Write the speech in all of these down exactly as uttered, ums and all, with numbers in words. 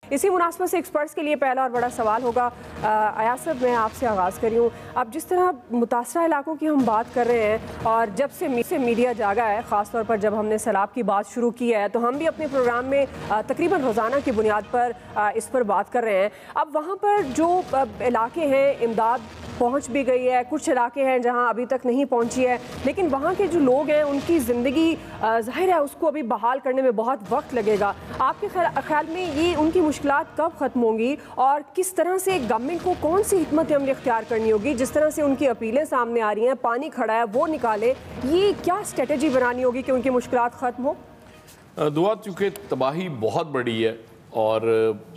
इसी मुनासबत से एक्सपर्ट्स के लिए पहला और बड़ा सवाल होगा। अयाज साहब, मैं आपसे आगाज़ करी हूँ। अब जिस तरह मुतासरा इलाकों की हम बात कर रहे हैं और जब से मी से मीडिया जागा है, ख़ास तौर पर जब हमने सैलाब की बात शुरू की है, तो हम भी अपने प्रोग्राम में तकरीबन रोज़ाना की बुनियाद पर इस पर बात कर रहे हैं। अब वहाँ पर जो इलाके हैं, इमदाद पहुंच भी गई है, कुछ इलाके हैं जहां अभी तक नहीं पहुंची है, लेकिन वहां के जो लोग हैं उनकी ज़िंदगी ज़ाहिर है उसको अभी बहाल करने में बहुत वक्त लगेगा। आपके ख्याल में ये उनकी मुश्किलात कब ख़त्म होंगी और किस तरह से गवर्नमेंट को कौन सी हिकमत अमली इख्तियार करनी होगी? जिस तरह से उनकी अपीलें सामने आ रही हैं, पानी खड़ा है वो निकाले, ये क्या स्ट्रेटजी बनानी होगी कि उनकी मुश्किलात ख़त्म हो? दुआ, चूँकि तबाही बहुत बड़ी है और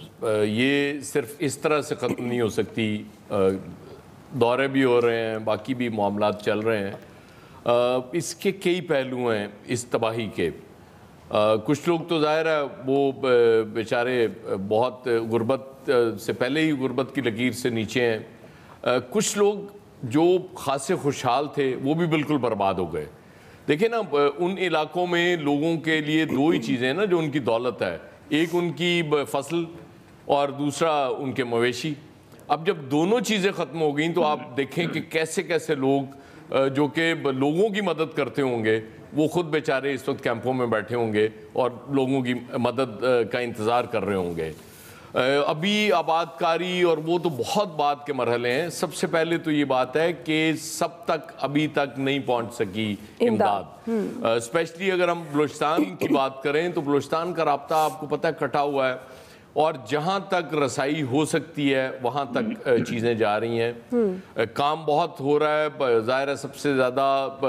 ये सिर्फ इस तरह से ख़त्म नहीं हो सकती। दौरे भी हो रहे हैं, बाकी भी मामलात चल रहे हैं। आ, इसके कई पहलू हैं इस तबाही के। आ, कुछ लोग तो ज़ाहिर है वो बेचारे बहुत गुर्बत से पहले ही गुर्बत की लकीर से नीचे हैं। आ, कुछ लोग जो खासे खुशहाल थे वो भी बिल्कुल बर्बाद हो गए। देखिए ना, उन इलाकों में लोगों के लिए दो ही चीज़ें हैं ना जो उनकी दौलत है, एक उनकी फसल और दूसरा उनके मवेशी। अब जब दोनों चीज़ें ख़त्म हो गई तो आप देखें कि कैसे कैसे लोग जो कि लोगों की मदद करते होंगे वो ख़ुद बेचारे इस वक्त कैंपों में बैठे होंगे और लोगों की मदद का इंतज़ार कर रहे होंगे। अभी आबादकारी और वो तो बहुत बाद के मरहले हैं। सबसे पहले तो ये बात है कि सब तक अभी तक नहीं पहुंच सकी इमदाद। स्पेशली अगर हम बलूचिस्तान की बात करें तो बलूचिस्तान का राब्ता आपको पता है कटा हुआ है और जहाँ तक रसाई हो सकती है वहाँ तक चीज़ें जा रही हैं। काम बहुत हो रहा है। ज़ाहिर है सबसे ज़्यादा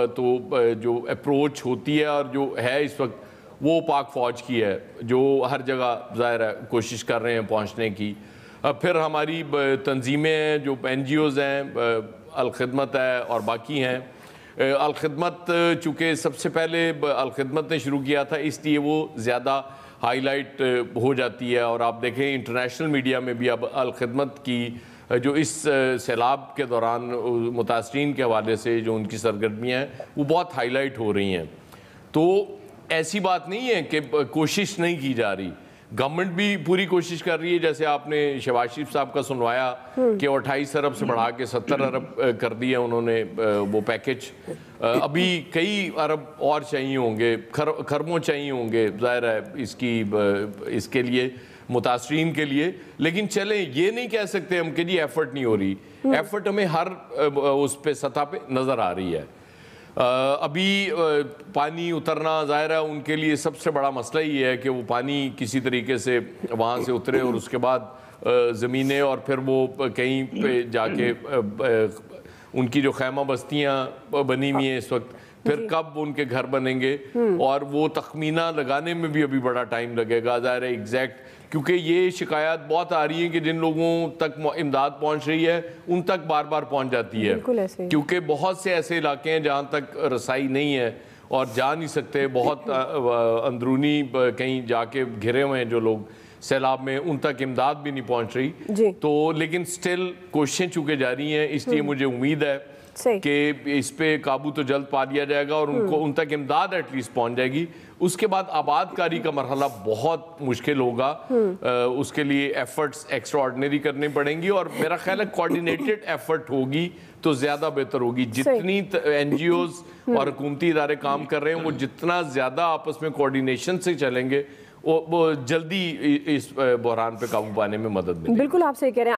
तो जो अप्रोच होती है और जो है इस वक्त वो पाक फ़ौज की है, जो हर जगह ज़ाहिर है कोशिश कर रहे हैं पहुँचने की। फिर हमारी तंजीमें हैं, जो एन जी ओज़ हैं, अल-खिदमत है और बाकी हैं। अल-खिदमत चूँकि सबसे पहले अल-खिदमत ने शुरू किया था, इसलिए वो ज़्यादा हाईलाइट हो जाती है। और आप देखें इंटरनेशनल मीडिया में भी अब अल-खिदमत की जो इस सैलाब के दौरान मुतासरीन के हवाले से जो उनकी सरगर्मियाँ हैं वो बहुत हाईलाइट हो रही हैं। तो ऐसी बात नहीं है कि कोशिश नहीं की जा रही, गवर्नमेंट भी पूरी कोशिश कर रही है। जैसे आपने शहबाज शरीफ साहब का सुनवाया कि अट्ठाईस अरब से बढ़ा के सत्तर अरब कर दिए उन्होंने वो पैकेज। अभी कई अरब और चाहिए होंगे, खर खरबों चाहिए होंगे ज़ाहिर है इसकी इसके लिए मुतासरीन के लिए। लेकिन चलें, ये नहीं कह सकते हम कि जी एफर्ट नहीं हो रही। एफर्ट हमें हर उस पे सतह पे नज़र आ रही है। अभी पानी उतरना ज़ाहिर है उनके लिए सबसे बड़ा मसला ही है कि वो पानी किसी तरीके से वहाँ से उतरे और उसके बाद ज़मीनें और फिर वो कहीं पे जाके उनकी जो खैमा बस्तियाँ बनी हुई हैं इस वक्त, फिर कब उनके घर बनेंगे और वो तखमीना लगाने में भी अभी बड़ा टाइम लगेगा ज़ाहिर है एग्जैक्ट, क्योंकि ये शिकायत बहुत आ रही है कि जिन लोगों तक इमदाद पहुंच रही है उन तक बार बार पहुंच जाती है, क्योंकि बहुत से ऐसे इलाके हैं जहां तक रसाई नहीं है और जा नहीं सकते। बहुत अंदरूनी कहीं जाके घिरे हुए हैं जो लोग सैलाब में, उन तक इमदाद भी नहीं पहुंच रही। तो लेकिन स्टिल कोशिशें चुके जा रही हैं, इसलिए मुझे उम्मीद है कि इस पे काबू तो जल्द पा लिया जाएगा और उनको उन तक इमदाद एटलीस्ट पहुंच जाएगी। उसके बाद आबादकारी का मरहला बहुत मुश्किल होगा। आ, उसके लिए एफर्ट्स एक्स्ट्रा ऑर्डिनरी करने पड़ेंगी और मेरा ख्याल है कोऑर्डिनेटेड एफर्ट होगी तो ज़्यादा बेहतर होगी। जितनी एन जी ओज़ और हुकूमती इदारे काम कर रहे हैं वो जितना ज़्यादा आपस में कोऑर्डिनेशन से चलेंगे वो, वो जल्दी इस बहरान पे काबू पाने में मदद मिलेगी। बिल्कुल आप सही कह रहे हैं।